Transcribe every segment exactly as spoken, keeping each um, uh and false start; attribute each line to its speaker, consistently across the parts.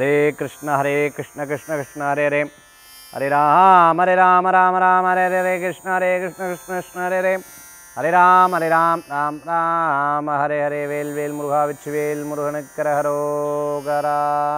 Speaker 1: ஹரே கிருஷ்ண ஹரே கிருஷ்ண கிருஷ்ண கிருஷ்ண ஹரே ஹரே ஹரே ராம் ஹரே ராம ராம ராம ஹரே ஹரே கிருஷ்ண ஹரே கிருஷ்ண கிருஷ்ண கிருஷ்ண ஹரே ஹரே ஹரே ராம் ஹரே ராம் ராம் ராம ஹரே ஹரே வேல் வேல் முருகா வெற்றிவேல் முருகனுக்கரஹரோகரா.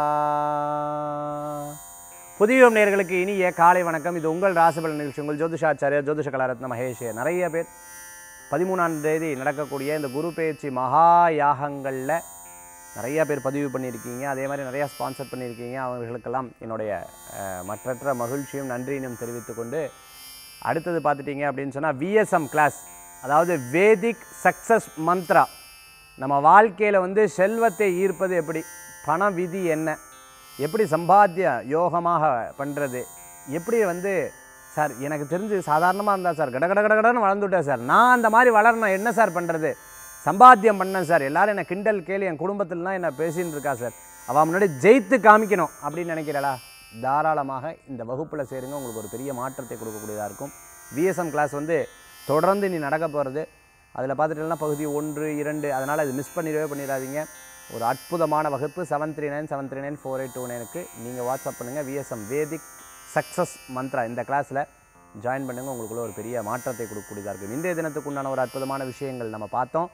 Speaker 1: புதியுகம் நேயர்களுக்கு இனிய காலை வணக்கம். இது உங்கள் ராசிபலன் நிகழ்ச்சி. உங்கள் ஜோதிஷாச்சாரியர் ஜோதிஷ கலாரத்ன மகேஷ். நிறைய பேர் பதிமூணாம் தேதி நடக்கக்கூடிய இந்த குரு பேச்சு மகா யாகங்களில் நிறைய பேர் பதிவு பண்ணியிருக்கீங்க. அதே மாதிரி நிறையா ஸ்பான்சர் பண்ணியிருக்கீங்க. அவர்களுக்கெல்லாம் என்னுடைய மற்றற்ற மகிழ்ச்சியும் நன்றியினும் தெரிவித்துக்கொண்டு, அடுத்தது பார்த்துட்டிங்க அப்படின்னு சொன்னால் விஎஸ்எம் கிளாஸ், அதாவது வேதிக் சக்ஸஸ் மந்த்ரா. நம்ம வாழ்க்கையில் வந்து செல்வத்தை ஈர்ப்பது எப்படி, பண விதி என்ன, எப்படி சம்பாத்திய யோகமாக பண்ணுறது, எப்படி வந்து சார் எனக்கு தெரிஞ்சு சாதாரணமாக இருந்தால் சார் கட கட கட கடன்னு வளர்ந்துவிட்டேன் சார், நான் அந்த மாதிரி வளரணும், என்ன சார் பண்ணுறது, சம்பாத்தியம் பண்ணேன் சார், எல்லோரும் என்னை கிண்டல் கேள்வி, என் குடும்பத்திலலாம் என்ன பேசின்னு இருக்கா சார், அவள் முன்னாடி ஜெயித்து காமிக்கணும் அப்படின்னு நினைக்கிறாளா, தாராளமாக இந்த வகுப்பில் சேருங்க. உங்களுக்கு ஒரு பெரிய மாற்றத்தை கொடுக்கக்கூடியதாக இருக்கும். விஎஸ்எம் கிளாஸ் வந்து தொடர்ந்து நீ நடக்க போகிறது. அதில் பார்த்துட்டீங்கன்னா பகுதி ஒன்று இரண்டு, அதனால் அது மிஸ் பண்ணிடவே பண்ணிடாதீங்க. ஒரு அற்புதமான வகுப்பு. Seven three nine seven three nine four eight two நைனுக்கு நீங்கள் வாட்ஸ்அப் பண்ணுங்கள். விஎஸ்எம் வேதிக் சக்ஸஸ் மந்த்ரா இந்த கிளாஸில் ஜாயின் பண்ணுங்கள். உங்களுக்குள்ள ஒரு பெரிய மாற்றத்தை கொடுக்கக்கூடியதாக இருக்கும். இன்றைய தினத்துக்கு உண்டான ஒரு அற்புதமான விஷயங்கள் நம்ம பார்த்தோம்.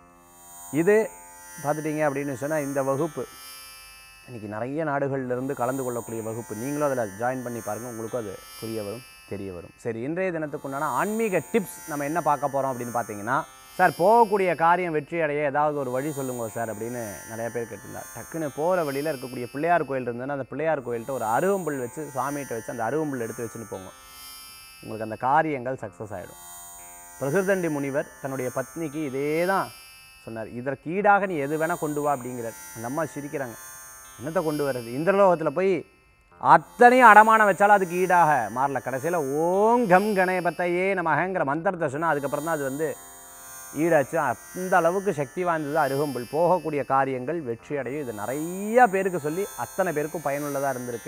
Speaker 1: இது பார்த்துட்டிங்க அப்படின்னு சொன்னால் இந்த வகுப்பு இன்றைக்கி நிறைய நாடுகளிலிருந்து கலந்து கொள்ளக்கூடிய வகுப்பு. நீங்களும் அதில் ஜாயின் பண்ணி பாருங்கள், உங்களுக்கும் அது புரிய வரும், தெரிய வரும். சரி, இன்றைய தினத்துக்கு உண்டான ஆன்மீக டிப்ஸ் நம்ம என்ன பார்க்க போகிறோம் அப்படின்னு பார்த்தீங்கன்னா, சார் போகக்கூடிய காரியம் வெற்றி அடைய ஏதாவது ஒரு வழி சொல்லுங்க சார் அப்படின்னு நிறைய பேர் கேட்டிருந்தார். டக்குன்னு போகிற வழியில் இருக்கக்கூடிய பிள்ளையார் கோயில் இருந்ததுன்னா அந்த பிள்ளையார் கோயில்கிட்ட ஒரு அருகம்புல் வச்சு சாமிகிட்ட வச்சு அந்த அருகம்புல் எடுத்து வச்சுன்னு போங்க. உங்களுக்கு அந்த காரியங்கள் சக்ஸஸ் ஆகிடும். பிரகிருதண்டி முனிவர் தன்னுடைய பத்னிக்கு இதே தான் சொன்னார். இதற்கு ஈடாக நீ எது வேணால் கொண்டு வா அப்படிங்கிறார். அந்த அம்மா சிரிக்கிறாங்க, என்னத்தை கொண்டு வர்றது, இந்திரலோகத்தில் போய் அத்தனையும் அடமானம் வச்சாலும் அதுக்கு ஈடாக மாறல. கடைசியில் ஓம் கம் கணபதையே நமகங்கிற மந்திரத்தை சொன்னால் அதுக்கப்புறம் தான் அது வந்து ஈடாச்சு. அந்த அளவுக்கு சக்தி வாய்ந்தது அருகம்புல். போகக்கூடிய காரியங்கள் வெற்றி அடையும். இது நிறைய பேருக்கு சொல்லி அத்தனை பேருக்கும் பயனுள்ளதாக இருந்திருக்கு.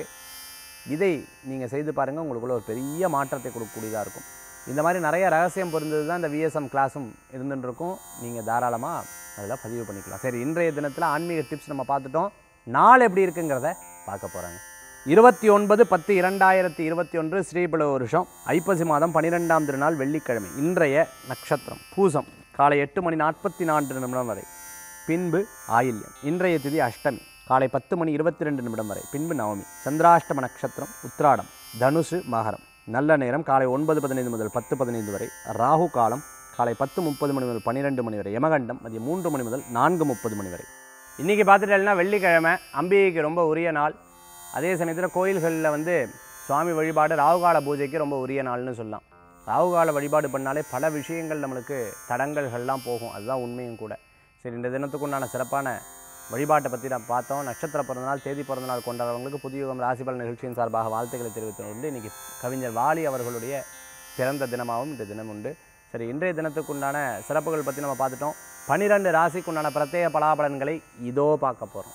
Speaker 1: இதை நீங்கள் செய்து பாருங்கள், உங்களுக்குள்ள ஒரு பெரிய மாற்றத்தை கொடுக்கக்கூடியதாக இருக்கும். இந்த மாதிரி நிறைய ரகசியம் பொருந்தது தான் இந்த விஎஸ்எம் கிளாஸும் இருந்துருக்கும். நீங்கள் தாராளமாக அதில் பதிவு பண்ணிக்கலாம். சரி, இன்றைய தினத்தில் ஆன்மீக டிப்ஸ் நம்ம பார்த்துட்டோம். நாள் எப்படி இருக்குங்கிறத பார்க்க போகிறாங்க. இருபத்தி ஒன்பது பத்து இரண்டாயிரத்தி இருபத்தி ஒன்று ஸ்ரீபல வருஷம் ஐப்பசி மாதம் பன்னிரெண்டாம் திருநாள் வெள்ளிக்கிழமை. இன்றைய நட்சத்திரம் பூசம், காலை எட்டு மணி நாற்பத்தி நான்கு நிமிடம் வரை, பின்பு ஆயில்யம். இன்றைய திதி அஷ்டமி, காலை பத்து மணி இருபத்தி ரெண்டு நிமிடம் வரை, பின்பு நவமி. சந்திராஷ்டம நட்சத்திரம் உத்திராடம், தனுசு, மகரம். நல்ல நேரம் காலை ஒன்பது பதினைந்து முதல் பத்து பதினைந்து வரை. ராகு காலம் காலை பத்து முப்பது மணி முதல் பன்னிரெண்டு மணி வரை. யமகண்டம் மதியம் மூன்று மணி முதல் நான்கு முப்பது மணி வரை. இன்றைக்கி பார்த்துட்டேன்னா வெள்ளிக்கிழமை, அம்பிகைக்கு ரொம்ப உரிய நாள். அதே சமயத்தில் கோயில்களில் வந்து சுவாமி வழிபாடு ராகுகால பூஜைக்கு ரொம்ப உரிய நாள்னு சொல்லலாம். ராகுகால வழிபாடு பண்ணாலே பல விஷயங்கள் நம்மளுக்கு தடங்கல்கள்லாம் போகும், அதுதான் உண்மையும் கூட. சரி, இந்த தினத்துக்கு உண்டான சிறப்பான வழிபாட்டை பற்றி நான் பார்த்தோம். நட்சத்திர பிறந்தநாள் தேதி பிறந்தநாள் கொண்டாடுறவங்களுக்கு புதியுகம் ராசிபலன் நிகழ்ச்சியின் சார்பாக வாழ்த்துக்களை தெரிவித்து உண்டு. இன்றைக்கி கவிஞர் வாலி அவர்களுடைய பிறந்த தினமாகவும் இந்த தினம் உண்டு. சரி, இன்றைய தினத்துக்கு உண்டான சிறப்புகள் பற்றி நம்ம பார்த்துட்டோம். பன்னிரெண்டு ராசிக்கு உண்டான பிரத்யேக பலாபலன்களை இதோ பார்க்க போகிறோம்.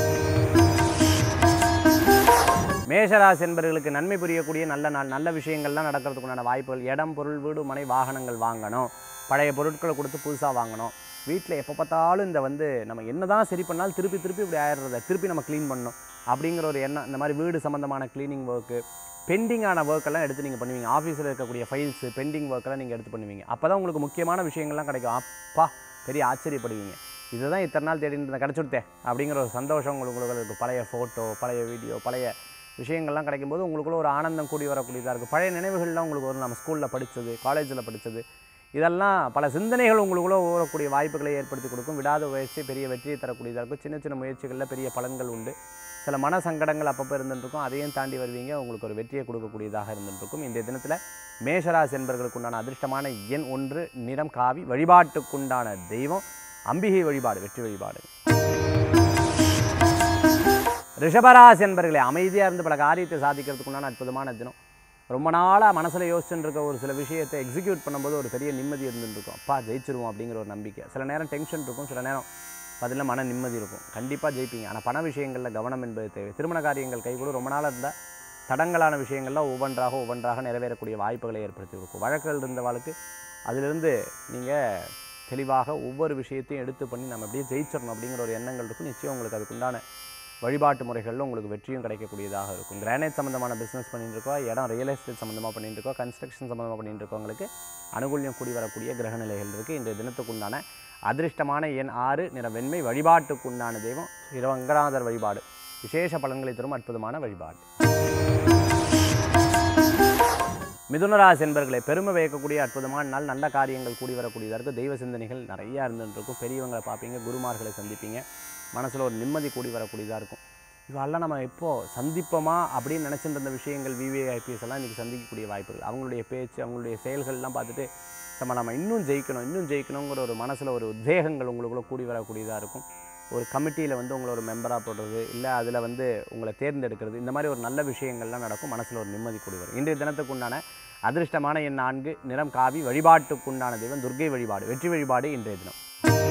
Speaker 1: மேஷராசி என்பவர்களுக்கு நன்மை புரியக்கூடிய நல்ல நாள். நல்ல விஷயங்கள்லாம் நடக்கிறதுக்குண்டான வாய்ப்புகள். இடம், பொருள், வீடு, மனை, வாகனங்கள் வாங்கணும். பழைய பொருட்களை கொடுத்து புதுசாக வாங்கணும். வீட்டில் எப்போ பார்த்தாலும் இந்த வந்து நம்ம என்ன தான் சரி பண்ணாலும் திருப்பி திருப்பி இப்படி ஆயிடுறத திருப்பி நம்ம க்ளீன் பண்ணணும் அப்படிங்கிற ஒரு எண்ணம். இந்த மாதிரி வீடு சம்மந்தமான க்ளீனிங் ஒர்க்கு, பெண்டிங்கான ஒர்க்கெல்லாம் எடுத்து நீங்கள் பண்ணுவீங்க. ஆஃபீஸில் இருக்கக்கூடிய ஃபைல்ஸு, பெண்டிங் ஒர்க்கெல்லாம் நீங்கள் எடுத்து பண்ணுவீங்க. அப்போ தான் உங்களுக்கு முக்கியமான விஷயங்கள்லாம் கிடைக்கும். அப்பா பெரிய ஆச்சரியப்படுவீங்க, இதுதான் இத்தனை நாள் தேடிட்டு கிடச்சுடுத்தே அப்படிங்கிற ஒரு சந்தோஷம் உங்களுக்கு இருக்கும். பழைய ஃபோட்டோ, பழைய வீடியோ, பழைய விஷயங்கள்லாம் கிடைக்கும்போது உங்களுக்குள்ள ஒரு ஆனந்தம் கூடி வரக்கூடியதாக இருக்குது. பழைய நினைவுகள்லாம் உங்களுக்கு வரும். நம்ம ஸ்கூலில் படித்தது, காலேஜில் படித்தது, இதெல்லாம் பல சிந்தனைகள் உங்களுக்குள்ள ஓரக்கூடிய வாய்ப்புகளை ஏற்படுத்தி கொடுக்கும். விடாத முயற்சி பெரிய வெற்றியை தரக்கூடியதாக இருக்கும். சின்ன சின்ன முயற்சிகளில் பெரிய பலன்கள் உண்டு. சில மன சங்கடங்கள் அப்பப்போ இருந்துருக்கும், அதையும் தாண்டி வருவீங்க. உங்களுக்கு ஒரு வெற்றியை கொடுக்கக்கூடியதாக இருந்துருக்கும். இந்த தினத்தில் மேஷராசி என்பவர்களுக்கு உண்டான அதிர்ஷ்டமான எண் ஒன்று, நிறம் காவி. வழிபாட்டுக்குண்டான தெய்வம் அம்பிகை வழிபாடு, வெற்றி வழிபாடு. ரிஷபராசி என்பவர்களே, அமைதியாக இருந்து பல காரியத்தை சாதிக்கிறதுக்குண்டான அற்புதமான தினம். ரொம்ப நாளாக மனசில் யோசிச்சுட்டு இருக்க ஒரு சில விஷயத்தை எக்ஸிக்யூட் பண்ணும்போது ஒரு பெரிய நிம்மதி இருந்துருக்கும். அப்பா ஜெயிச்சிருவோம் அப்படிங்கிற ஒரு நம்பிக்கை. சில நேரம் டென்ஷன் இருக்கும், சில நேரம் பதில் மன நிம்மதி இருக்கும். கண்டிப்பாக ஜெயிப்பீங்க. ஆனால் பண விஷயங்களில் கவனம் என்பது தேவை. திருமண காரியங்கள் கைகூட ரொம்ப நாளாக இருந்தால் தடங்கலான விஷயங்கள்லாம் ஒவ்வொன்றாக ஒவ்வொன்றாக நிறைவேறக்கூடிய வாய்ப்புகளை ஏற்படுத்தி கொடுக்கும். வழக்குகள் இருந்தவாளுக்கு அதிலிருந்து நீங்கள் தெளிவாக ஒவ்வொரு விஷயத்தையும் எடுத்து பண்ணி நம்ம அப்படியே ஜெயிச்சிடணும் அப்படிங்கிற ஒரு எண்ணங்கள் இருக்கும். நிச்சயம் உங்களுக்கு அதுக்குண்டான வழிபாட்டு முறைகளில் உங்களுக்கு வெற்றியும் கிடைக்கக்கூடியதாக இருக்கும். கிரானைட் சம்மந்தமான பிஸ்னஸ் பண்ணிட்டு இருக்கோம், இடம் ரியல் எஸ்டேட் சம்மந்தமாக பண்ணிட்டு இருக்கோம், கன்ஸ்ட்ரக்ஷன் சம்மந்தமாக பண்ணிட்டு இருக்கவங்களுக்கு அனுகூல்யம் கூடி வரக்கூடிய கிரகநிலைகள் இருக்குது. இந்த தினத்துக்குண்டான அதிர்ஷ்டமான எண் ஆறு, நிற வெண்மை, வழிபாட்டுக்குண்டான தெய்வம் ரங்கநாதர் வழிபாடு விசேஷ பலன்களை தரும் அற்புதமான வழிபாடு. மிதுனராசி என்பர்களை பெருமை வைக்கக்கூடிய அற்புதமான நாள். நல்ல காரியங்கள் கூடி வரக்கூடியதாக இருக்குது. தெய்வ சிந்தனைகள் நிறையா இருந்துருக்கும். பெரியவங்களை பார்ப்பீங்க, குருமார்களை சந்திப்பீங்க, மனசில் ஒரு நிம்மதி கூடி வரக்கூடியதாக இருக்கும். இவெல்லாம் நம்ம இப்போது சந்திப்போமா அப்படின்னு நினச்சிட்டு இருந்த விஷயங்கள் விவிஐபிஎஸ் எல்லாம் இன்றைக்கி சந்திக்கக்கூடிய வாய்ப்புகள். அவங்களுடைய பேச்சு, அவங்களுடைய செயல்கள்லாம் பார்த்துட்டு நம்ம நம்ம இன்னும் ஜெயிக்கணும் இன்னும் ஜெயிக்கணுங்கிற ஒரு மனசில் ஒரு உத்வேகங்கள் உங்களுக்குள்ளே கூடி வரக்கூடியதாக இருக்கும். ஒரு கமிட்டியில் வந்து உங்களை ஒரு மெம்பராக போடுறது, இல்லை அதில் வந்து உங்களை தேர்ந்தெடுக்கிறது, இந்த மாதிரி ஒரு நல்ல விஷயங்கள்லாம் நடக்கும். மனசில் ஒரு நிம்மதி கூடி வரும். இன்றைய தினத்துக்குண்டான அதிர்ஷ்டமான எண் நான்கு, நிறம் காவி, வழிபாட்டுக்குண்டான தெய்வம் துர்க்கை வழிபாடு வெற்றி வழிபாடு. இன்றைய தினம்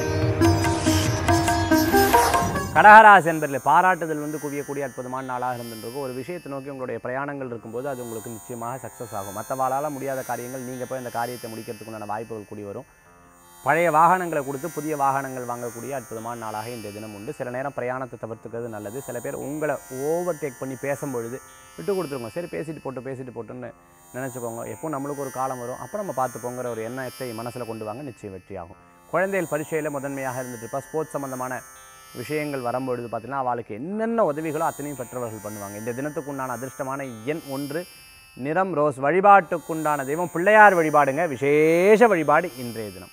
Speaker 1: கடகராசி என்பதில் பாராட்டுதல் வந்து குவியக்கூடிய அற்புதமான நாளாக இருந்துருக்கும். ஒரு விஷயத்தை நோக்கி உங்களுடைய பிரயாணங்கள் இருக்கும்போது அது உங்களுக்கு நிச்சயமாக சக்ஸஸ் ஆகும். மற்றவாளால் முடியாத காரியங்கள் நீங்கள் போய் இந்த காரியத்தை முடிக்கிறதுக்குண்டான வாய்ப்புகள் கூடி வரும். பழைய வாகனங்களை கொடுத்து புதிய வாகனங்கள் வாங்கக்கூடிய அற்புதமான நாளாக இன்றைய தினம் உண்டு. சில நேரம் பிரயாணத்தை தவிர்த்துக்கிறது நல்லது. சில பேர் உங்களை ஓவர் டேக் பண்ணி பேசும்பொழுது விட்டு கொடுத்துருங்க. சரி பேசிட்டு போட்டு பேசிட்டு போட்டுன்னு நினச்சிக்கோங்க. எப்போ நம்மளுக்கு ஒரு காலம் வரும், அப்போ நம்ம பார்த்து போங்கிற ஒரு எண்ணத்தை மனசில் கொண்டு வாங்க, நிச்சயம் வெற்றியாகும். குழந்தைகள் பரீட்சையில் முதன்மையாக இருந்துட்டு இருப்பா. ஸ்போர்ட்ஸ் சம்மந்தமான விஷயங்கள் வரும்பொழுது பார்த்திங்கன்னா அவளுக்கு என்னென்ன உதவிகளோ அத்தனையும் பெற்றவர்கள் பண்ணுவாங்க. இந்த தினத்துக்குண்டான அதிர்ஷ்டமான எண் ஒன்று, நிறம் ரோஸ், வழிபாட்டுக்குண்டான தெய்வம் பிள்ளையார் வழிபாடுங்க விசேஷ வழிபாடு. இன்றைய தினம்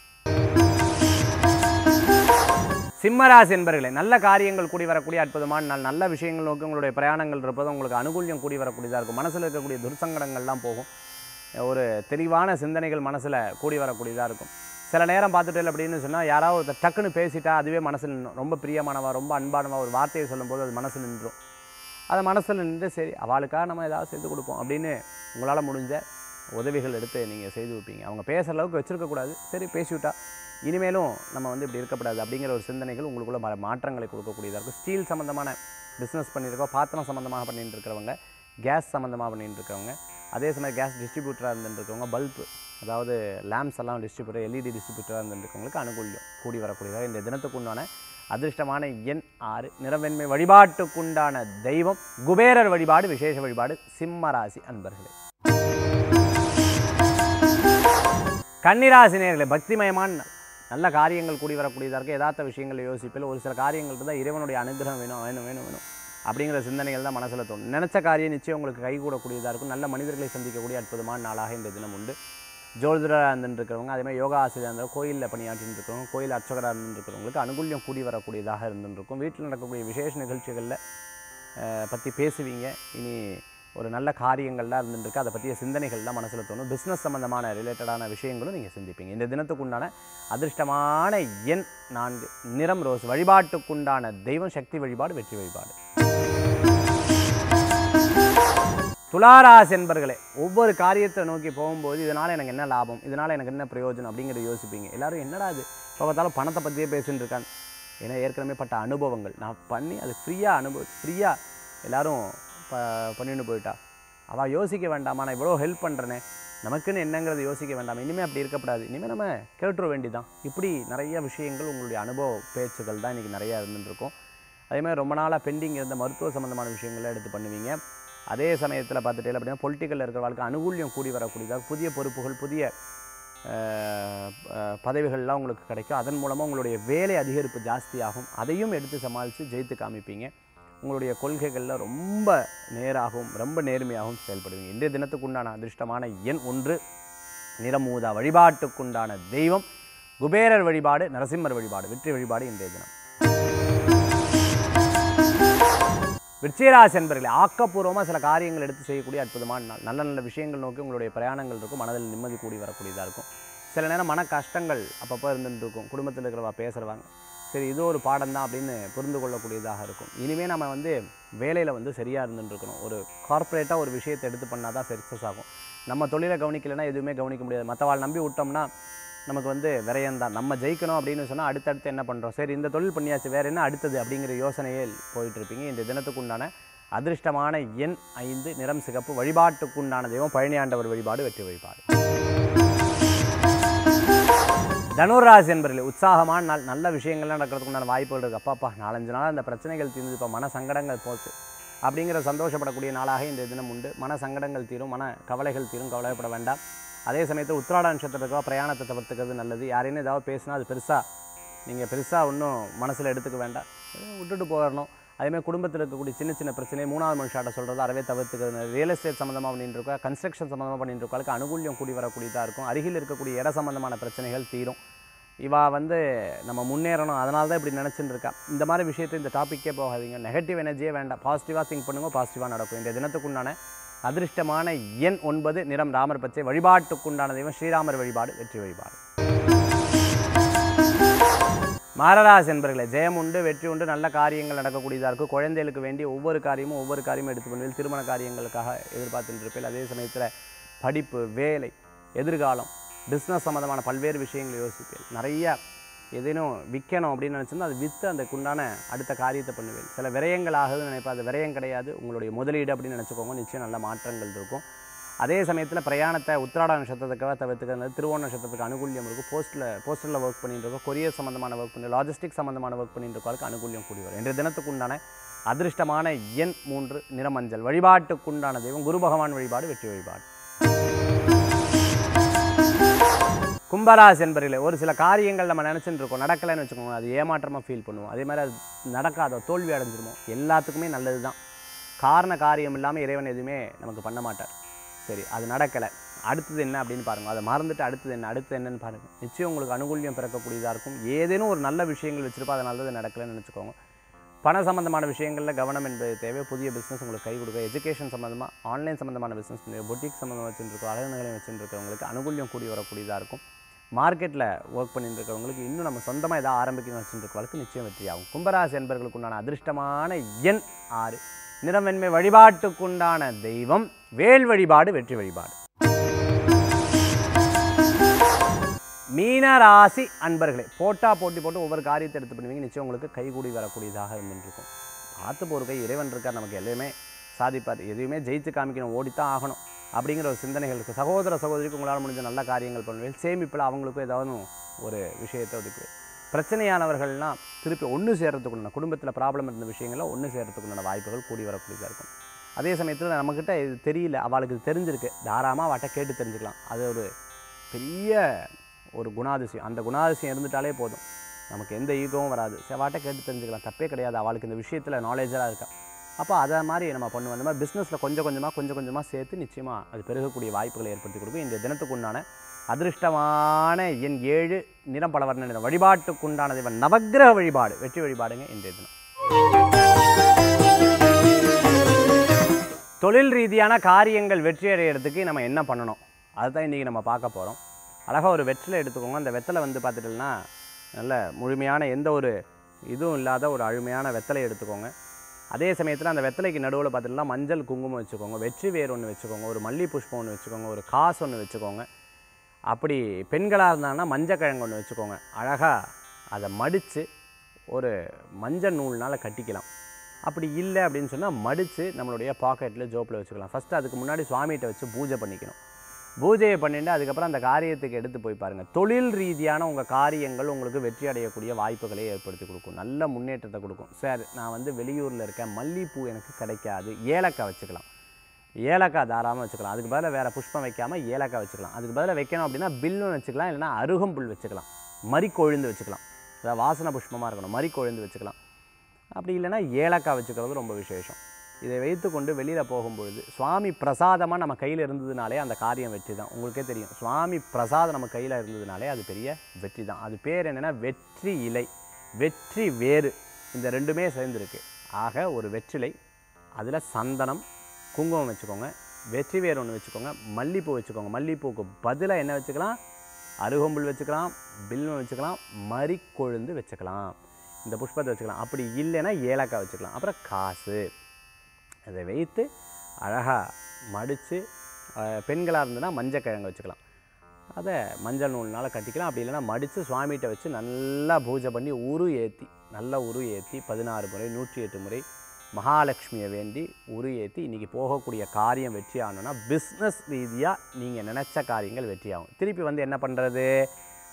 Speaker 1: சிம்மராசி என்பர்களே நல்ல காரியங்கள் கூடி வரக்கூடிய அற்புதமான நாள். நல்ல விஷயங்கள் நோக்கி உங்களுடைய பிரயாணங்கள் இருப்பது உங்களுக்கு அனுகூல்யம் கூடி வரக்கூடியதாக இருக்கும். மனசில் இருக்கக்கூடிய துர்சங்கடங்கள்லாம் போகும். ஒரு தெளிவான சிந்தனைகள் மனசில் கூடி வரக்கூடியதாக இருக்கும். சில நேரம் பார்த்துட்டு அப்படின்னு சொன்னால் யாராவது ஒருத்தர் டக்குன்னு பேசிட்டா அதுவே மனசில் நின்றும். ரொம்ப பிரியமானவா, ரொம்ப அன்பானவா ஒரு வார்த்தையை சொல்லும்போது அது மனசில் நின்றும். அதை மனசில் நின்று சரி அவளுக்காக நம்ம ஏதாவது செய்து கொடுப்போம் அப்படின்னு உங்களால் முடிஞ்ச உதவிகள் எடுத்து நீங்கள் செய்து வைப்பீங்க. அவங்க பேசுகிற அளவுக்கு வச்சுருக்கக்கூடாது, சரி பேசிவிட்டா இனிமேலும் நம்ம வந்து இப்படி இருக்கக்கூடாது அப்படிங்கிற ஒரு சிந்தனைகள் உங்களுக்குள்ள மா மாற்றங்களை கொடுக்கக்கூடியதாக இருக்கும். ஸ்டீல் சம்மந்தமான பிஸ்னஸ் பண்ணியிருக்கோம், பாத்திரம் சம்மந்தமாக பண்ணிட்டு இருக்கிறவங்க, கேஸ் சம்மந்தமாக பண்ணிட்டு இருக்கிறவங்க, அதே சமயம் கேஸ் டிஸ்ட்ரிபியூட்டராக இருந்துருக்கவங்க, பல்பு அதாவது லேம்ப்ஸ் எல்லாம் டிஸ்ட்ரிபியூட்டர் எல்இடி டிஸ்ட்ரிபியூட்டராக இருந்துருக்கவங்களுக்கு அனுகூல்யம் கூடி வரக்கூடியதாக. இந்த தினத்துக்குண்டான அதிர்ஷ்டமான எண் ஆறு, நிறவெண்மை, வழிபாட்டுக்குண்டான தெய்வம் குபேரர் வழிபாடு விசேஷ வழிபாடு. சிம்மராசி அன்பர்களே. கன்னிராசி நேயர்களே பக்திமயமான நல்ல காரியங்கள் கூடி வரக்கூடியதாக இருக்குது. யதார்த்த விஷயங்களை யோசிப்பில் ஒரு சில காரியங்கள் இருந்தால் இறைவனுடைய அனுகிரகம் வேணும் வேணும் வேணும் வேணும் அப்படிங்கிற சிந்தனைகள் தான் மனசில் தோணும். நினச்ச காரியம் நிச்சயம் உங்களுக்கு கைகூடக்கூடியதாக இருக்கும். நல்ல மனிதர்களை சந்திக்கக்கூடிய அற்புதமான நாளாக இந்த தினம் உண்டு. ஜோதிடராக இருந்துருக்கிறவங்க, அதேமாதிரி யோகா ஆசிரியர் இருந்தால் கோயிலில் பணியாற்றின்னு இருக்கிறவங்க, கோயில் அர்ச்சகராக இருந்துருக்கிறவங்களுக்கு அனுகூல்யம் கூடி வரக்கூடியதாக இருந்துருக்கும். வீட்டில் நடக்கக்கூடிய விசேஷ நிகழ்ச்சிகளில் பற்றி பேசுவீங்க. இனி ஒரு நல்ல காரியங்கள்லாம் இருந்துருக்கு, அதை பற்றிய சிந்தனைகள்லாம் மனசில் தோணும். பிஸ்னஸ் சம்மந்தமான ரிலேட்டடான விஷயங்களும் நீங்கள் சிந்திப்பீங்க. இந்த தினத்துக்குண்டான அதிர்ஷ்டமான எண் நான்கு, நிறம் ரோஸ், வழிபாட்டுக்குண்டான தெய்வம் சக்தி வழிபாடு வெற்றி வழிபாடு. துளாராசி என்பர்களே ஒவ்வொரு காரியத்தை நோக்கி போகும்போது இதனால் எனக்கு என்ன லாபம், இதனால் எனக்கு என்ன பிரயோஜனம் அப்படிங்கிறத யோசிப்பீங்க. எல்லோரும் என்னடா அது இப்போ பார்த்தாலும் பணத்தை பற்றியே பேசின்னு இருக்காங்க. ஏன்னா ஏற்கனவே பட்ட அனுபவங்கள் நான் பண்ணி அது ஃப்ரீயாக அனுபவ ஃப்ரீயாக எல்லோரும் ப பண்ணிட்டு போயிட்டா அவள் யோசிக்க வேண்டாமா, நான் இவ்வளோ ஹெல்ப் பண்ணுறேனே நமக்குன்னு என்னங்கிறத யோசிக்க வேண்டாம். இனிமேல் அப்படி இருக்கப்படாது, இனிமேல் நம்ம கேட்டுற வேண்டிதான். இப்படி நிறைய விஷயங்கள் உங்களுடைய அனுபவ பேச்சுகள் தான் இன்றைக்கி நிறையா இருந்துருக்கும். அதேமாதிரி ரொம்ப நாளாக பெண்டிங் இருந்த மருத்துவ சம்மந்தமான விஷயங்களை எடுத்து பண்ணுவீங்க. அதே சமயத்தில் பார்த்துட்டே அப்படின்னா பொலிட்டிக்கலில் இருக்கிறவங்களுக்கு அனுகூல்யம் கூடி வரக்கூடியதாக புதிய பொறுப்புகள், புதிய பதவிகள்லாம் உங்களுக்கு கிடைக்கும். அதன் மூலமாக உங்களுடைய வேலை அதிகரிப்பு ஜாஸ்தியாகும். அதையும் எடுத்து சமாளித்து ஜெயித்து காமிப்பீங்க. உங்களுடைய கொள்கைகளில் ரொம்ப நேராகவும் ரொம்ப நேர்மையாகவும் செயல்படுவீங்க. இன்றைய தினத்துக்குண்டான அதிர்ஷ்டமான எண் ஒன்று, நிறமூதா, வழிபாட்டுக்குண்டான தெய்வம் குபேரர் வழிபாடு, நரசிம்மர் வழிபாடு வெற்றி வழிபாடு. இன்றைய தினம் விருச்சிகராசி என்பர்களே ஆக்கப்பூர்வமாக சில காரியங்கள் எடுத்து செய்யக்கூடிய அற்புதமான நாள். நல்ல நல்ல விஷயங்கள் நோக்கி உங்களுடைய பிரயாணங்கள் இருக்கும். மனதில் நிம்மதி கூடி வரக்கூடியதாக இருக்கும். சில நேரம் மன கஷ்டங்கள் அப்பப்போ இருந்துட்டு இருக்கும். குடும்பத்தில் இருக்கிறவா பேசுகிறவாங்க, சரி இது ஒரு பாடம் தான் அப்படின்னு புரிந்து கொள்ளக்கூடியதாக இருக்கும். இனிமேல் நம்ம வந்து வேலையில் வந்து சரியாக இருந்துட்டுருக்கணும். ஒரு கார்ப்பரேட்டாக ஒரு விஷயத்தை எடுத்து பண்ணால் தான் சக்ஸஸ் ஆகும். நம்ம தொழிலை கவனிக்கலைன்னா எதுவுமே கவனிக்க முடியாது. மற்றவாள் நம்பி விட்டோம்னா நமக்கு வந்து விரையந்தான். நம்ம ஜெயிக்கணும் அப்படின்னு சொன்னால் அடுத்தடுத்து என்ன பண்ணுறோம், சரி இந்த தொழில் பண்ணியாச்சு வேறு என்ன அடுத்தது அப்படிங்கிற யோசனையே போயிட்டுருப்பீங்க. இந்த தினத்துக்குண்டான அதிர்ஷ்டமான எண் ஐந்து, நிறம் சிகப்பு, வழிபாட்டுக்குண்டான தெய்வம் பழனி ஆண்டவர் வழிபாடு வெற்றி வழிபாடு. தனுராசி என்பர்களே, உற்சாகமான நாள், நல்ல விஷயங்கள்லாம் நடக்கிறதுக்கு உண்டான வாய்ப்புகள் இருக்குது. அப்பாப்பா நாலஞ்சு நாள் அந்த பிரச்சனைகள் தீர்ந்து இப்போ மன சங்கடங்கள் போச்சு அப்படிங்கிற சந்தோஷப்படக்கூடிய நாளாக இந்த தினம் உண்டு. மன சங்கடங்கள் தீரும், மன கவலைகள் தீரும், கவலைப்பட வேண்டாம். அதே சமயத்தில் உத்திராட நட்சத்திரத்துக்காக பிரயாணத்தை தவிர்த்துக்கிறது நல்லது. யாரையும் ஏதாவது பேசினா அது பெருசாக நீங்கள் பெருசாக ஒன்றும் மனசில் எடுத்துக்க வேண்டாம், விட்டுட்டு போயிடணும். அதேமாதிரி குடும்பத்தில் இருக்கக்கூடிய சின்ன சின்ன பிரச்சனை மூணாவது மனுஷாட்ட சொல்கிறது அறவே தவிர்த்துக்கிறது. ரியல் எஸ்டேட் சம்மந்தமாக பண்ணிட்டு இருக்கா, கன்ஸ்ட்ரக்ஷன் சம்மந்தமாக பண்ணிட்டு இருக்காளுக்கு அனுகூல்யம் கூடி வரக்கூடியதாக இருக்கும். அருகில் இருக்கக்கூடிய இட சம்மந்தமான பிரச்சனைகள் தீரும். இவா வந்து நம்ம முன்னேறணும், அதனால தான் இப்படி நினச்சின்னு இருக்கா. இந்த மாதிரி விஷயத்தை இந்த டாப்பிக்கே போகாதீங்க. நெகட்டிவ் எனர்ஜியே வேண்டாம், பாசிட்டிவாக திங்க் பண்ணுங்க, பாசிட்டிவாக நடக்கும். இந்த தினத்துக்குண்டான அதிர்ஷ்டமான எண் ஒன்பது, நிறம் ராமர் பச்சை. வழிபாட்டுக்குண்டான தெய்வம் ஸ்ரீராமர் வழிபாடு, வெற்றி வழிபாடு. மகராசி என்பர்களே, ஜெயம் உண்டு, வெற்றி உண்டு, நல்ல காரியங்கள் நடக்கக்கூடியதாக இருக்கும். குழந்தைகளுக்கு வேண்டிய ஒவ்வொரு காரியமும் ஒவ்வொரு காரியமும் எடுத்து பண்ணுவீர்கள். திருமண காரியங்களுக்காக எதிர்பார்த்துட்டு இருப்பீர்கள். அதே சமயத்தில் படிப்பு, வேலை, எதிர்காலம், பிஸ்னஸ் சம்மந்தமான பல்வேறு விஷயங்களை யோசிப்பீர்கள். நிறையா எதேனும் விற்கணும் அப்படின்னு நினச்சிருந்தால் அது விற்று அந்த உண்டான அடுத்த காரியத்தை பண்ணுவேன். சில விரயங்கள் ஆகுதுன்னு நினைப்பேன், அது விரயம் கிடையாது, உங்களுடைய முதலீடு அப்படின்னு நினச்சிக்கோங்க. நிச்சயம் நல்ல மாற்றங்கள் இருக்கும். அதே சமயத்தில் பிரயாணத்தை உத்திராட நட்சத்திரத்துக்காக தவிர்த்துக்கிறது. திருவோண நட்சத்திரத்துக்கு அனுகூல்யம் இருக்கும். போஸ்ட்டில் போஸ்டரில் ஒர்க் பண்ணிட்டு இருக்கோம், கொரியர் சம்மந்தமான ஒர்க் பண்ணி, லாஜிஸ்டிக் சம்மந்தமான ஒர்க் பண்ணிட்டு இருக்கவங்களுக்கு அனுகூல்யம் கூடி வரும். இன்றைய தினத்துக்கு உண்டான அதிர்ஷ்டமான எண் மூன்று, நிறமஞ்சள். வழிபாட்டுக்குண்டான தெய்வம் குரு பகவான் வழிபாடு, வெற்றி வழிபாடு. கும்பராசி என்பர்களே, ஒரு சில காரியங்கள் நம்ம நினச்சிட்டு இருக்கோம், நடக்கலைன்னு வச்சுக்கோங்க, அது ஏமாற்றமாக ஃபீல் பண்ணுவோம். அதே மாதிரி அது நடக்காதோ, தோல்வி அடைஞ்சிருமோ, எல்லாத்துக்குமே நல்லது தான். காரண காரியம் இல்லாமல் இறைவன் எதுவுமே நமக்கு பண்ண மாட்டார். சரி, அது நடக்கலை, அடுத்தது என்ன அப்படின்னு பாருங்கள். அதை மறந்துட்டு அடுத்தது என்ன, அடுத்தது என்னன்னு பாருங்கள். நிச்சயம் உங்களுக்கு அனுகூல்யம் பிறக்கக்கூடியதாக இருக்கும். ஏதேனும் ஒரு நல்ல விஷயங்கள் வச்சுருப்பா, அதனால தான் அது நடக்கலைன்னு நினச்சிக்கோங்க. பண சம்மந்தமான விஷயங்களில் கவனம் என்பது தேவை. புதிய பிஸ்னஸ் உங்களுக்கு கை கொடுக்க. எஜுகேஷன் சம்மந்தமாக, ஆன்லைன் சம்மந்தமான பிஸ்னஸ் பண்ணி, பொட்டிக் சம்மந்தமாக வச்சுருக்கோம், அழகுநகளையும் வச்சுருக்கவங்களுக்கு அனுகூல்யம் கூடி வரக்கூடியதாக இருக்கும். மார்க்கெட்டில் ஒர்க் பண்ணிட்டு இருக்கிறவங்களுக்கு இன்னும் நம்ம சொந்தமாக எதாவது ஆரம்பிக்கணும்னு வச்சுருக்கவங்களுக்கு நிச்சயம் வெற்றி ஆகும். கும்பராசி என்பர்களுக்கு உண்டான அதிர்ஷ்டமான எண் ஆறு, நிறம் வெண்மை. வழிபாட்டுக்குண்டான தெய்வம் வேல் வழிபாடு, வெற்றி வழிபாடு. மீன ராசி அன்பர்களே, போட்டா போட்டி போட்டு ஒவ்வொரு காரியத்தை எடுத்து பண்ணுவீங்க. நிச்சயம் உங்களுக்கு கைகூடி வரக்கூடியதாக இருந்துருக்கும். பார்த்து போகிற கை இறைவன் இருக்கார், நமக்கு எல்லாமே சாதிப்பார். எதுவுமே ஜெயித்து காமிக்கணும், ஓடித்தான் ஆகணும் அப்படிங்கிற ஒரு சிந்தனைகள் இருக்குது. சகோதர சகோதரிக்கு உங்களால் முடிஞ்ச நல்ல காரியங்கள் பண்ணுவேன். சேமிப்பில் அவங்களுக்கும் ஏதாவது ஒரு விஷயத்தை ஒதுக்குவேன். பிரச்சனையானவர்கள்லாம் திருப்பி ஒன்று சேர்கிறதுக்குண்டான, குடும்பத்தில் ப்ராப்ளம் இருந்த விஷயங்களில் ஒன்று சேர்கிறதுக்குண்டான வாய்ப்புகள் கூடி வரக்கூடியதாக இருக்கும். அதே சமயத்தில் நம்மக்கிட்ட இது தெரியல, அவளுக்கு இது தெரிஞ்சிருக்கு, தாராளமாக அவட்ட கேட்டு தெரிஞ்சுக்கலாம். அது ஒரு பெரிய ஒரு குணாதிசயம். அந்த குணாதிசயம் இருந்துட்டாலே போதும், நமக்கு எந்த ஈகோவும் வராது. செவாட்ட கேட்டு தெரிஞ்சுக்கலாம், தப்பே கிடையாது. அவளுக்கு இந்த விஷயத்தில் நாலேஜாக இருக்கா, அப்போ அதை மாதிரி நம்ம பண்ணுவோம். அந்த மாதிரி பிஸ்னஸில் கொஞ்சம் கொஞ்சமாக கொஞ்சம் கொஞ்சமாக சேர்த்து நிச்சயமாக அது பெருகக்கூடிய வாய்ப்புகளை ஏற்படுத்தி கொடுக்கும். இந்த தினத்துக்குண்டான அதிர்ஷ்டமான எண் ஏழு, நிறம் பல வர்ண நிறம். வழிபாட்டுக்குண்டான தெய்வம் நவக்கிரக வழிபாடு, வெற்றி வழிபாடுங்க இன்றைய தினம். தொழில் ரீதியான காரியங்கள் வெற்றி அடைகிறதுக்கு நம்ம என்ன பண்ணணும், அதுதான் இன்றைக்கி நம்ம பார்க்க போகிறோம். அழகாக ஒரு வெற்றிலை எடுத்துக்கோங்க. அந்த வெத்தலை வந்து பார்த்துட்டோம்னா நல்ல முழுமையான எந்த ஒரு இதுவும் இல்லாத ஒரு அழுமையான வெத்தலை எடுத்துக்கோங்க. அதே சமயத்தில் அந்த வெத்தலைக்கு நடுவில் பார்த்துட்டோம்னா மஞ்சள் குங்குமம் வச்சுக்கோங்க, வெற்றி வேர் ஒன்று வச்சுக்கோங்க, ஒரு மல்லி புஷ்பம் ஒன்று வச்சுக்கோங்க, ஒரு காசு ஒன்று வச்சுக்கோங்க. அப்படி பெண்களாக இருந்தாங்கன்னா மஞ்சள் கிழங்கு ஒன்று வச்சுக்கோங்க. அழகாக அதை மடித்து ஒரு மஞ்சள் நூல்னால் கட்டிக்கலாம். அப்படி இல்லை அப்படின்னு சொன்னால் மடித்து நம்மளுடைய பாக்கெட்டில் ஜோப்பில் வச்சுக்கலாம். ஃபஸ்ட்டு அதுக்கு முன்னாடி சுவாமிகிட்ட வச்சு பூஜை பண்ணிக்கணும். பூஜையை பண்ணிட்டு அதுக்கப்புறம் அந்த காரியத்துக்கு எடுத்து போய் பாருங்கள். தொழில் ரீதியான உங்கள் காரியங்கள் உங்களுக்கு வெற்றி அடையக்கூடிய வாய்ப்புகளை ஏற்படுத்தி கொடுக்கும், நல்ல முன்னேற்றத்தை கொடுக்கும். சார், நான் வந்து வெளியூரில் இருக்கேன், மல்லிகைப்பூ எனக்கு கிடைக்காது, ஏலக்காய் வச்சுக்கலாம். ஏலக்காய் தாராளமாக வச்சுக்கலாம். அதுக்கு பதிலாக வேறு புஷ்பம் வைக்காமல் ஏலக்காய் வச்சுக்கலாம். அதுக்கு பதிலாக வைக்கணும் அப்படின்னா பில்லும் வச்சுக்கலாம், இல்லைனா அருகம்புல் வச்சுக்கலாம், மறிக்கொழுந்து வச்சுக்கலாம். அதாவது வாசனை புஷ்பமாக இருக்கணும், மறிக்கொழுந்து வச்சுக்கலாம். அப்படி இல்லைனா ஏலக்காய் வச்சுக்கிறது ரொம்ப விசேஷம். இதை வைத்து கொண்டு வெளியில் போகும்பொழுது சுவாமி பிரசாதமாக நம்ம கையில் இருந்ததுனாலே அந்த காரியம் வெற்றி தான். உங்களுக்கே தெரியும், சுவாமி பிரசாதம் நம்ம கையில் இருந்ததுனாலே அது பெரிய வெற்றி தான். அது பேர் என்னென்னா வெற்றி இலை, வெற்றி வேறு, இந்த ரெண்டுமே சேர்ந்துருக்கு. ஆக ஒரு வெற்றிலை, அதில் சந்தனம் குங்குமம் வச்சுக்கோங்க, வெற்றி வேர் ஒன்று வச்சுக்கோங்க, மல்லிப்பூ வச்சுக்கோங்க. மல்லிப்பூக்கு பதிலாக என்ன வச்சுக்கலாம், அருகம்புல் வச்சுக்கலாம், பில்வம் வச்சுக்கலாம், மறிக்கொழுந்து வச்சுக்கலாம், இந்த புஷ்பத்தை வச்சுக்கலாம். அப்படி இல்லைன்னா ஏலக்காய் வச்சுக்கலாம். அப்புறம் காசு, அதை வைத்து அழகாக மடித்து, பெண்களாக இருந்ததுன்னா மஞ்சள் கிழங்கு வச்சுக்கலாம், அதை மஞ்சள் நூல்னால் கட்டிக்கலாம். அப்படி இல்லைன்னா மடித்து சுவாமிகிட்ட வச்சு நல்லா பூஜை பண்ணி உரு ஏற்றி, நல்லா உரு ஏற்றி பதினாறு முறை நூற்றி எட்டு முறை மகாலட்சுமியை வேண்டி உரு ஏற்றி இன்றைக்கி போகக்கூடிய காரியம் வெற்றி ஆகணும்னா பிஸ்னஸ் ரீதியாக நீங்கள் நினச்ச காரியங்கள் வெற்றி ஆகும். திருப்பி வந்து என்ன பண்ணுறது,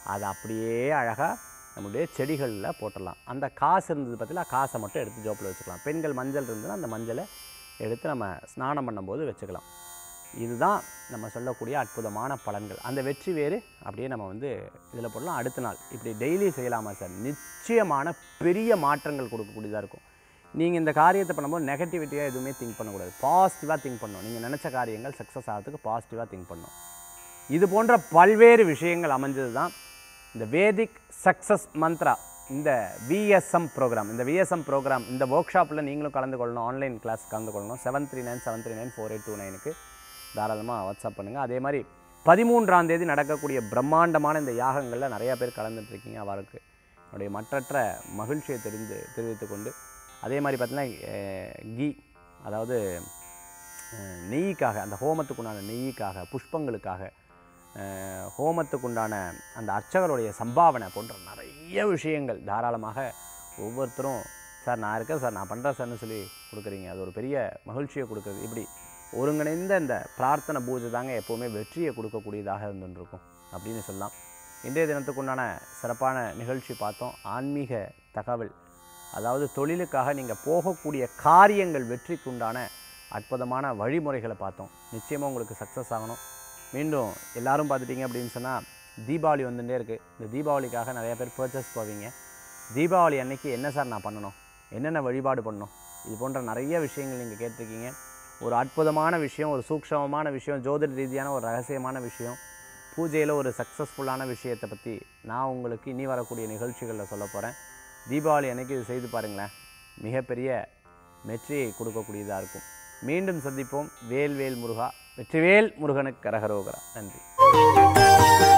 Speaker 1: அதை அப்படியே அழகாக நம்மளுடைய செடிகளில் போட்டுடலாம். அந்த காசு இருந்தது பார்த்தீங்களா, காசை மட்டும் எடுத்து ஜோப்பில் வச்சுக்கலாம். பெண்கள் மஞ்சள் இருந்ததுன்னா அந்த மஞ்சளை எடுத்து நம்ம ஸ்நானம் பண்ணும்போது வச்சுக்கலாம். இதுதான் நம்ம சொல்லக்கூடிய அற்புதமான பலன்கள். அந்த வெற்றி வேறு அப்படியே நம்ம வந்து இதில் போடலாம். அடுத்த நாள் இப்படி டெய்லி செய்யலாமா சார்? நிச்சயமான பெரிய மாற்றங்கள் கொடுக்கக்கூடியதாக இருக்கும். நீங்கள் இந்த காரியத்தை பண்ணும்போது நெகட்டிவிட்டியாக எதுவுமே திங்க் பண்ணக்கூடாது. பாசிட்டிவாக திங்க் பண்ணணும். நீங்கள் நினச்ச காரியங்கள் சக்ஸஸ் ஆகிறதுக்கு பாசிட்டிவாக திங்க் பண்ணணும். இது போன்ற பல்வேறு விஷயங்கள் அமைஞ்சது தான் இந்த வேதிக் சக்ஸஸ் மந்த்ரா, இந்த விஎஸ்எம் ப்ரோக்ராம். இந்த விஎஸ்எம் ப்ரோக்ராம், இந்த ஒர்க் ஷாப்பில் நீங்களும் கலந்து கொள்ளணும், ஆன்லைன் கிளாஸ் கலந்து கொள்ளணும். Seven three nine seven three nine four eight two நைனுக்கு தாராளமாக வாட்ஸ்அப் பண்ணுங்கள். அதே மாதிரி பதிமூன்றாம் தேதி நடக்கக்கூடிய பிரம்மாண்டமான இந்த யாகங்களில் நிறையா பேர் கலந்துட்டுருக்கீங்க. அவருக்கு என்னுடைய மற்றற்ற மகிழ்ச்சியை தெரிந்து தெரிவித்து கொண்டு, அதே மாதிரி பார்த்திங்கன்னா கீ, அதாவது நெய்யிக்காக, அந்த ஹோமத்துக்குண்டான நெய்யிக்காக, புஷ்பங்களுக்காக, ஹோமத்துக்குண்டான அந்த அர்ச்சகருடைய சம்பாவனை போன்ற நிறைய விஷயங்கள் தாராளமாக ஒவ்வொருத்தரும் சார் நான் இருக்கேன் சார், நான் பண்ணுறேன் சார்னு சொல்லி கொடுக்குறீங்க. அது ஒரு பெரிய மகிழ்ச்சியை கொடுக்குறது. இப்படி ஒருங்கிணைந்த இந்த பிரார்த்தனை பூஜை தாங்க எப்போவுமே வெற்றியை கொடுக்கக்கூடியதாக இருந்துருக்கும் அப்படின்னு சொல்லலாம். இன்றைய தினத்துக்குண்டான சிறப்பான நிகழ்ச்சி பார்த்தோம். ஆன்மீக தகவல், அதாவது தொழிலுக்காக நீங்கள் போகக்கூடிய காரியங்கள் வெற்றிக்குண்டான அற்புதமான வழிமுறைகளை பார்த்தோம். நிச்சயமாக உங்களுக்கு சக்ஸஸ் ஆகணும். மீண்டும் எல்லோரும் பார்த்துட்டிங்க அப்படின்னு சொன்னால் தீபாவளி வந்துட்டே இருக்குது. இந்த தீபாவளிக்காக நிறையா பேர் பர்ச்சேஸ் போவீங்க. தீபாவளி அன்னைக்கு என்ன சார் நான் பண்ணணும், என்னென்ன வழிபாடு பண்ணணும், இது போன்ற நிறைய விஷயங்கள் நீங்கள் கேட்டிருக்கீங்க. ஒரு அற்புதமான விஷயம், ஒரு சூக்ஷமமான விஷயம், ஜோதிட ரீதியான ஒரு ரகசியமான விஷயம், பூஜையில் ஒரு சக்ஸஸ்ஃபுல்லான விஷயத்தை பற்றி நான் உங்களுக்கு இனி வரக்கூடிய நிகழ்ச்சிகளில் சொல்ல போகிறேன். தீபாவளி அன்னைக்கு இது செய்து பாருங்களேன், மிகப்பெரிய வெற்றியை கொடுக்கக்கூடியதாக இருக்கும். மீண்டும் சந்திப்போம். வேல் வேல் முருகா, வெற்றிவேல் முருகனுக்கு கரகரோகரா. நன்றி.